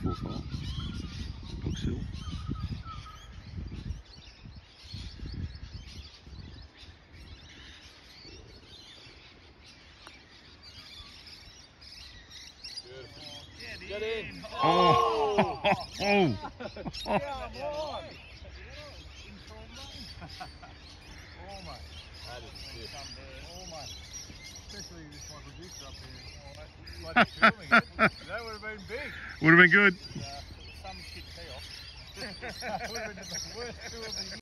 4-5. Book sill. Get in. Oh! Oh! Come on. Almost. That is sick. Almost. Especially this one producer up here. Bloody filming it. That would have been big. Would have been good. Some shit tee off. That would have been the worst two of the year.